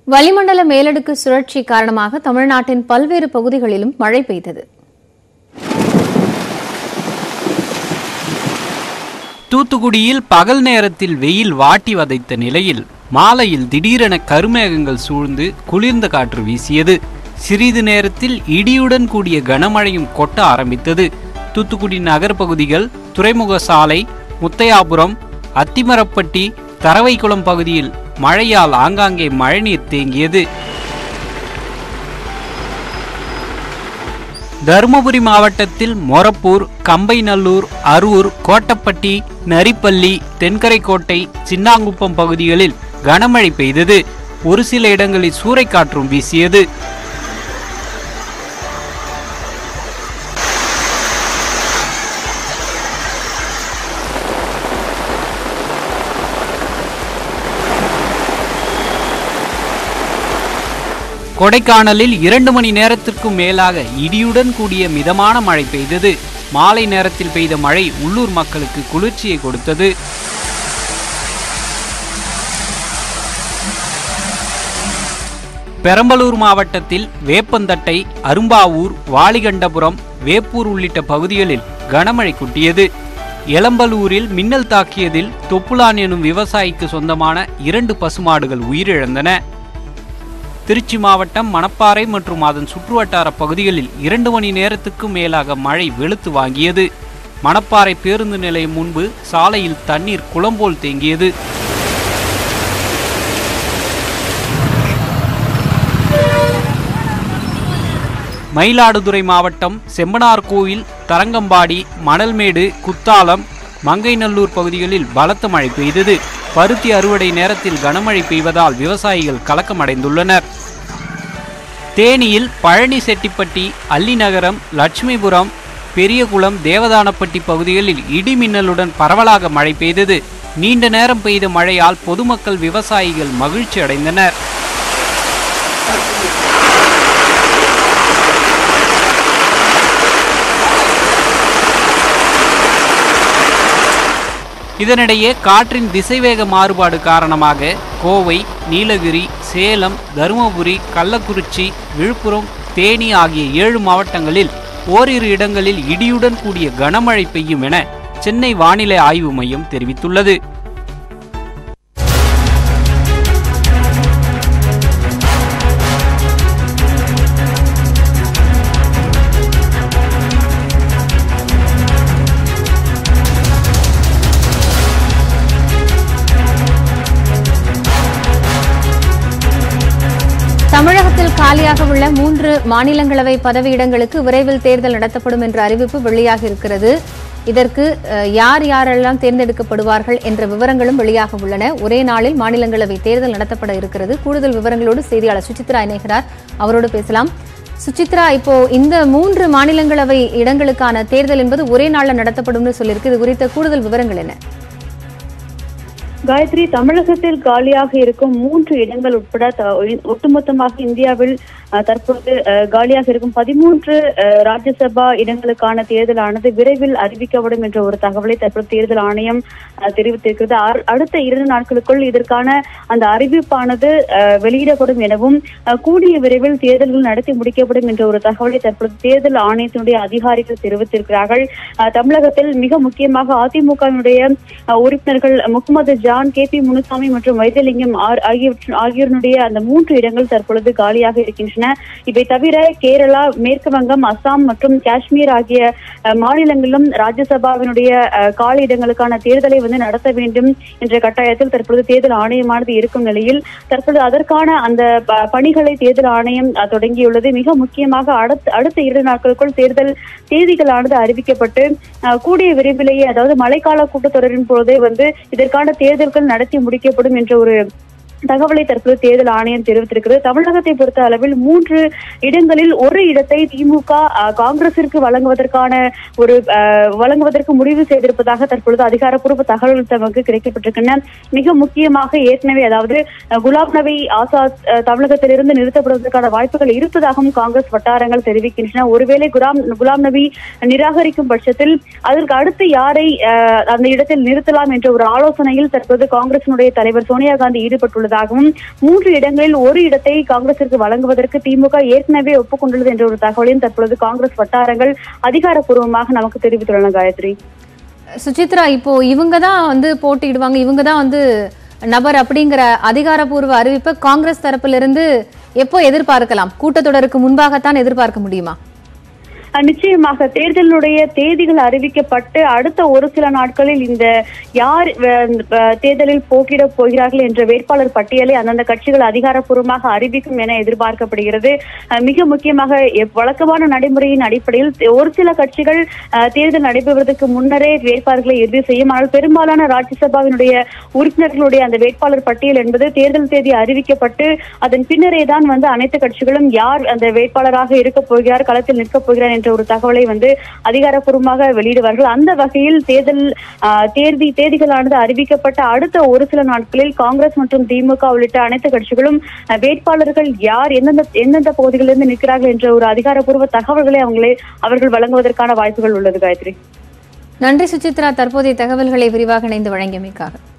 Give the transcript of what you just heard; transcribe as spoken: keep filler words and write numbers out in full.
வளிமண்டல மேலடுக்கு சுழற்சி காரணமாக தமிழ்நாட்டின் பல்வேறு பகுதிகளிலும் மழை பெய்தது. தூத்துக்குடியில் பகல் நேரத்தில் வெயில் வாட்டி வதைத்த நிலையில் மாலையில் திடீரென கருமேகங்கள் சூழ்ந்து குளிர்ந்த காற்று வீசியது. சிறிது நேரத்தில் இடியுடன் கூடிய கனமழையும் கொட்ட ஆரம்பித்தது. தூத்துக்குடி நகர் பகுதிகள், துறைமுக சாலை, முத்தையாபுரம், அத்திமரப்பட்டி, தரவைக்குளம் பகுதியில் மழையால் ஆங்காங்கே மழைநீர் தேங்கியது. தருமபுரி மாவட்டத்தில் மொரப்பூர், கம்பைநல்லூர், அரூர், கோட்டப்பட்டி, நரிப்பள்ளி, தென்கரைக்கோட்டை, சின்னாங்குப்பம் பகுதிகளில் கனமழை பெய்தது. ஒரு சில இடங்களில் சூறைக்காற்றும் வீசியது. கொடைக்கானலில் இரண்டு மணி நேரத்திற்கும் மேலாக இடியுடன் கூடிய மிதமான மழை பெய்தது. மாலை நேரத்தில் பெய்த மழை உள்ளூர் மக்களுக்கு குளிர்ச்சியை கொடுத்தது. பெரம்பலூர் மாவட்டத்தில் வேப்பந்தட்டை, அரும்பாவூர், வாலிகண்டபுரம், வேப்பூர் உள்ளிட்ட பகுதிகளில் கனமழை கொட்டியது. எளம்பலூரில் மின்னல் தாக்கியதில் தொப்புலான் எனும் விவசாயிக்கு சொந்தமான இரண்டு பசுமாடுகள் உயிரிழந்தன. திருச்சி மாவட்டம் மணப்பாறை மற்றும் அதன் சுற்றுவட்டார பகுதிகளில் இரண்டு மணி நேரத்துக்கும் மேலாக மழை வெளுத்து வாங்கியது. மணப்பாறை பேருந்து நிலையம் முன்பு சாலையில் தண்ணீர் குளம் போல் தேங்கியது. மயிலாடுதுறை மாவட்டம் செம்பனார்கோவில், தரங்கம்பாடி, மணல்மேடு, குத்தாலம், மங்கைநல்லூர் பகுதிகளில் பலத்த மழை பெய்தது. பருத்தி அறுவடை நேரத்தில் கனமழை பெய்வதால் விவசாயிகள் கலக்கமடைந்துள்ளனர். தேனியில் பழனி செட்டிப்பட்டி, அல்லிநகரம், லட்சுமிபுரம், பெரியகுளம், தேவதானப்பட்டி பகுதிகளில் இடி மின்னலுடன் பரவலாக மழை பெய்தது. நீண்ட நேரம் பெய்த மழையால் பொதுமக்கள், விவசாயிகள் மகிழ்ச்சி அடைந்தனர். இதனிடையே காற்றின் திசைவேக மாறுபாடு காரணமாக கோவை, நீலகிரி, சேலம், தருமபுரி, கள்ளக்குறிச்சி, விழுப்புரம், தேனி ஆகிய ஏழு மாவட்டங்களில் ஓரிரு இடங்களில் இடியுடன் கூடிய கனமழை பெய்யும் என சென்னை வானிலை ஆய்வு மையம் தெரிவித்துள்ளது. தமிழகத்தில் காலியாக உள்ள மூன்று மாநிலங்களவை பதவியிடங்களுக்கு விரைவில் தேர்தல் நடத்தப்படும் என்ற அறிவிப்பு வெளியாக இருக்கிறது. இதற்கு யார் யாரெல்லாம் தேர்ந்தெடுக்கப்படுவார்கள் என்ற விவரங்களும் வெளியாக உள்ளன. ஒரே நாளில் மாநிலங்களவை தேர்தல் நடத்தப்பட இருக்கிறது. கூடுதல் விவரங்களோடு செய்தியாளர் சுசித்ரா இணைகிறார். அவரோடு பேசலாம். சுசித்ரா, இப்போ இந்த மூன்று மாநிலங்களவை இடங்களுக்கான தேர்தல் என்பது ஒரே நாளில் நடத்தப்படும் சொல்லியிருக்கு. இது குறித்த கூடுதல் விவரங்கள் என்ன? காயத்ரி, தமிழகத்தில் காலியாக இருக்கும் மூன்று இடங்கள் உட்பட ஒட்டுமொத்தமாக இந்தியாவில் தற்போது காலியாக இருக்கும் பதிமூன்று ராஜ்யசபா இடங்களுக்கான தேர்தலானது விரைவில் அறிவிக்கப்படும் என்ற ஒரு தகவலை தற்போது தேர்தல் ஆணையம் தெரிவித்திருக்கிறது. அடுத்த இரண்டு நாட்களுக்குள் இதற்கான அந்த அறிவிப்பானது வெளியிடப்படும் எனவும் கூடிய விரைவில் தேர்தல்கள் நடத்தி முடிக்கப்படும் என்ற ஒரு தகவலை தற்போது தேர்தல் ஆணையத்தினுடைய அதிகாரிகள் தெரிவித்திருக்கிறார்கள். தமிழகத்தில் மிக முக்கியமாக அதிமுகவினுடைய உறுப்பினர்கள் Mohammed John, K P Munusamy மற்றும் வைத்தியலிங்கம் ஆகியோருடைய அந்த மூன்று இடங்கள் தற்பொழுது காலியாக இருக்கின்றன. இவை தவிர கேரளா, மேற்கு வங்கம், அசாம் மற்றும் காஷ்மீர் ஆகிய மாநிலங்களிலும் ராஜ்யசபாவினுடைய காலி இடங்களுக்கான தேர்தலை வந்து நடத்த வேண்டும் என்ற கட்டாயத்தில் தற்பொழுது தேர்தல் ஆணையமானது இருக்கும் நிலையில் தற்பொழுது அதற்கான அந்த பணிகளை தேர்தல் ஆணையம் தொடங்கியுள்ளது. மிக முக்கியமாக அடுத்த அடுத்த இரண்டு நாட்களுக்குள் தேர்தல் தேதிகளானது அறிவிக்கப்பட்டு கூடிய விரைவிலேயே, அதாவது மழைக்கால கூட்டத்தொடரின் போதே வந்து இதற்கான தேர்தல்கள் நடத்தி முடிக்கப்படும் என்ற ஒரு தகவலை தற்போது தேர்தல் ஆணையம் தெரிவித்திருக்கிறது. தமிழகத்தை பொறுத்த அளவில் மூன்று இடங்களில் ஒரு இடத்தை திமுக காங்கிரசிற்கு வழங்குவதற்கான ஒரு வழங்குவதற்கு முடிவு செய்திருப்பதாக தற்பொழுது அதிகாரப்பூர்வ தகவல்கள் தமக்கு கிடைக்கப்பட்டிருக்கின்றன. மிக முக்கியமாக ஏற்கனவே, அதாவது குலாம் நபி ஆசாத் தமிழகத்திலிருந்து நிறுத்தப்படுவதற்கான வாய்ப்புகள் இருப்பதாகவும் காங்கிரஸ் வட்டாரங்கள் தெரிவிக்கின்றன. ஒருவேளை குலாம் குலாம் நபி நிராகரிக்கும் பட்சத்தில் அதற்கு அடுத்து யாரை அந்த இடத்தில் நிறுத்தலாம் என்ற ஒரு ஆலோசனையில் தற்போது காங்கிரசினுடைய தலைவர் சோனியா காந்தி ஈடுபட்டுள்ளார். அறிவித்துள்ளதாகவும் மூன்று இடங்களில் ஒரு இடத்தை காங்கிரசிற்கு வழங்குவதற்கு திமுக ஏற்கனவே ஒப்புக்கொண்டுள்ளது என்ற ஒரு தகவலையும் தற்பொழுது காங்கிரஸ் வட்டாரங்கள் அதிகாரப்பூர்வமாக நமக்கு தெரிவித்துள்ளன. காயத்ரி, சுசித்ரா, இப்போ இவங்க தான் வந்து போட்டியிடுவாங்க, இவங்க தான் வந்து நபர் அப்படிங்கிற அதிகாரப்பூர்வ அறிவிப்பை காங்கிரஸ் தரப்பிலிருந்து எப்போ எதிர்பார்க்கலாம்? கூட்டத்தொடருக்கு முன்பாகத்தான் எதிர்பார்க்க முடியுமா? நிச்சயமாக தேர்தலுடைய தேதிகள் அறிவிக்கப்பட்டு அடுத்த ஒரு சில நாட்களில் இந்த யார் தேர்தலில் போட்டியிட போகிறார்கள் என்ற வேட்பாளர் பட்டியலை அந்தந்த கட்சிகள் அதிகாரப்பூர்வமாக அறிவிக்கும் என எதிர்பார்க்கப்படுகிறது. மிக முக்கியமாக வழக்கமான நடைமுறையின் அடிப்படையில் ஒரு சில கட்சிகள் தேர்தல் நடைபெறுவதற்கு முன்னரே வேட்பாளர்களை இறுதி செய்யும். ஆனால் பெரும்பாலான ராஜ்யசபாவினுடைய உறுப்பினர்களுடைய அந்த வேட்பாளர் பட்டியல் என்பது தேர்தல் தேதி அறிவிக்கப்பட்டு அதன் பின்னரே தான் வந்து அனைத்து கட்சிகளும் யார் அந்த வேட்பாளராக இருக்க போகிறார், களத்தில் நிற்கப் போகிறார் என்ற ஒரு தகவலை வந்து அதிகாரப்பூர்வமாக வெளியிடுவார்கள். அந்த வகையில் தேர்தல் தேதி தேதிகளானது அறிவிக்கப்பட்ட அடுத்த ஒரு சில நாட்களில் காங்கிரஸ் மற்றும் திமுக உள்ளிட்ட அனைத்து கட்சிகளும் வேட்பாளர்கள் யார் எந்தெந்த எந்தெந்த பகுதிகளிலிருந்து நிற்கிறார்கள் என்ற ஒரு அதிகாரப்பூர்வ தகவல்களை அவங்களே அவர்கள் வழங்குவதற்கான வாய்ப்புகள் உள்ளது. காயத்ரி, நன்றி சுசித்ரா, தற்போதைய தகவல்களை விரிவாக இணைந்து வழங்கியமைக்காக.